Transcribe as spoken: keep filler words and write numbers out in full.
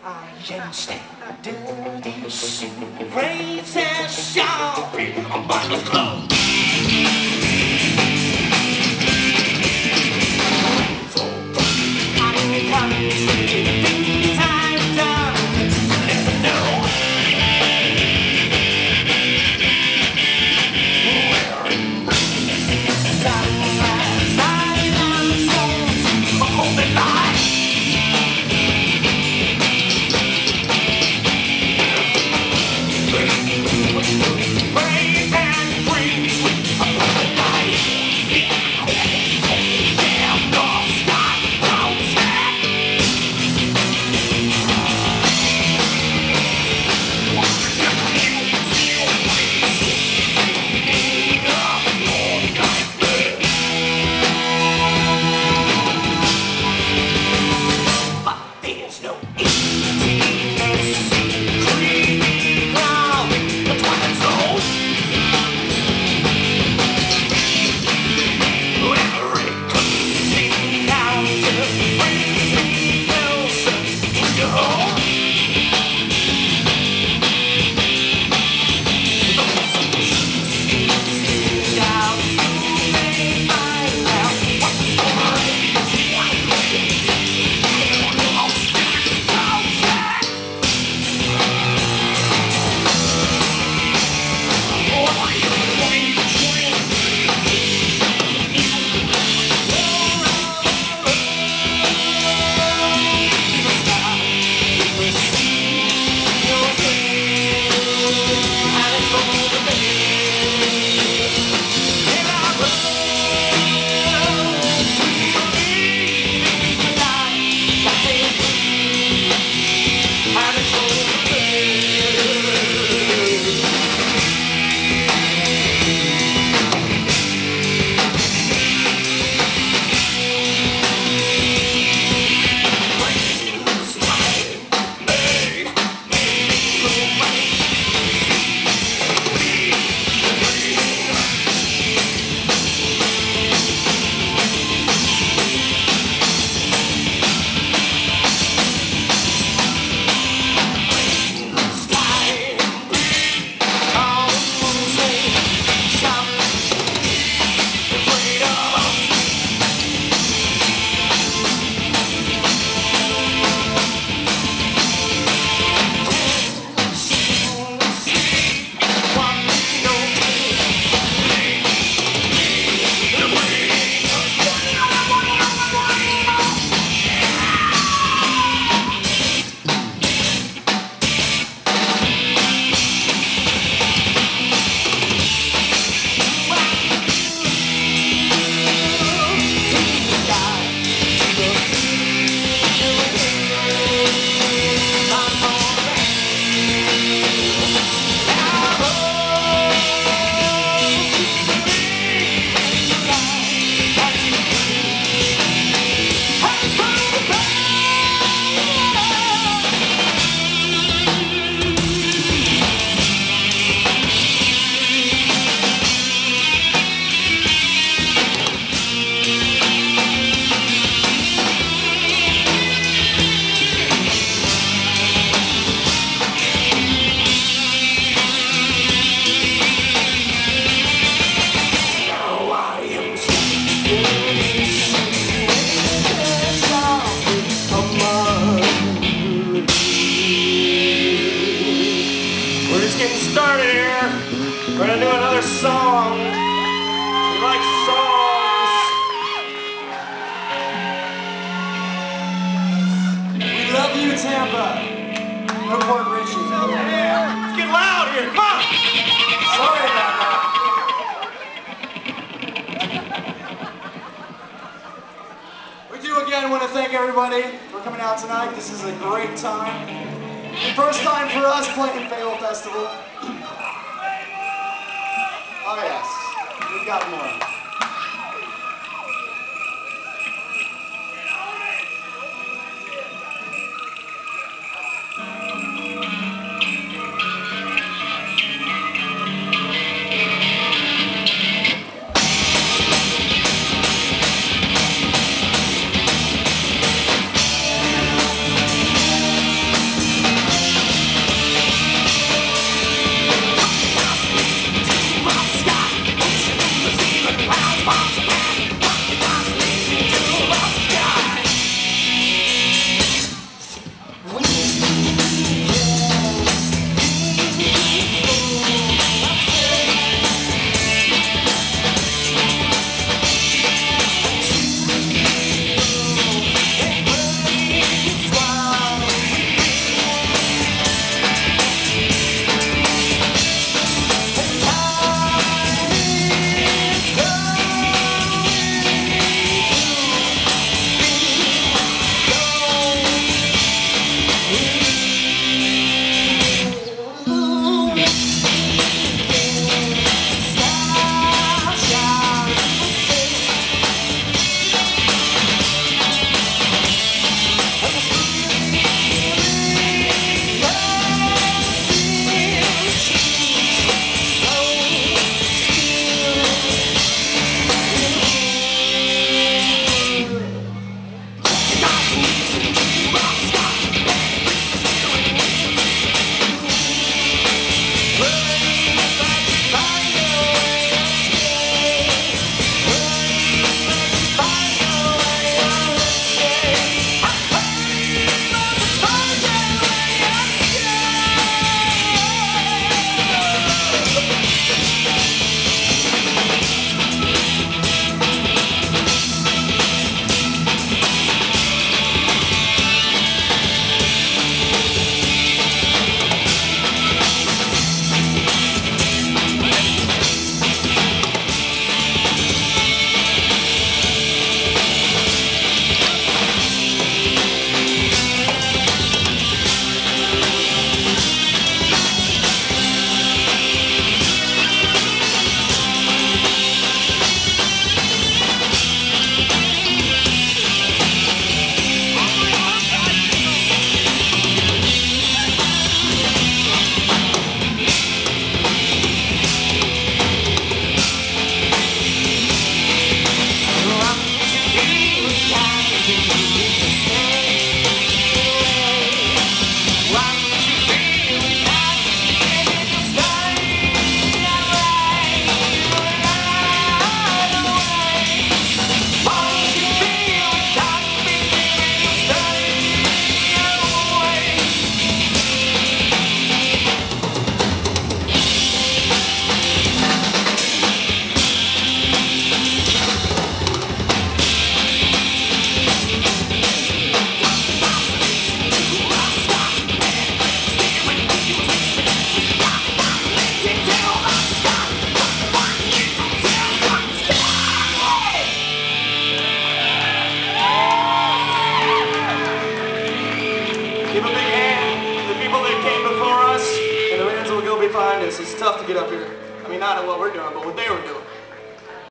I am standing these rays and shopping on my clothes. I'm coming to the things I've done that you never know. Sunrise, silence, souls, a holy light. Brave and free, sweet, a holy light. Damn, North Sky, don't stop. But there's no emptiness, creepy ground, the twilight zone. Whenever it comes sing down to brings me closer to your home. Those who sing down soon may find out what the story is. We're gonna do another song. We like songs. We love you, Tampa. Newport Richie. Yeah. Get loud here. Come on. Sorry about that. We do again want to thank everybody for coming out tonight. This is a great time. First time for us playing Fablefest Festival. Oh yes, we've got more. behind us. It's tough to get up here. I mean, not at what we're doing, but what they were doing.